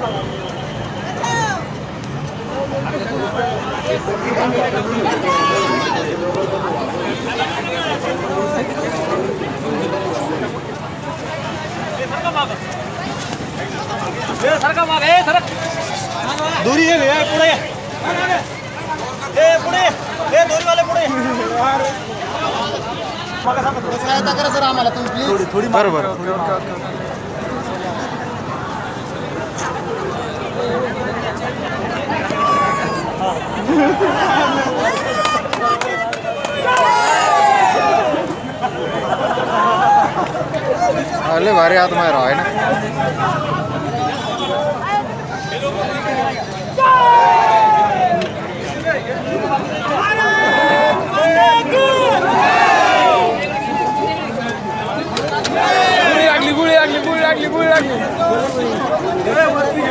दूरी है पुढे पुढे दोरी वाले पुढे सहायता करा सर आम्हाला तुम्ही प्लीज थोडी बरोबर अरे भारी आत्मा आहे ना गुळी लागली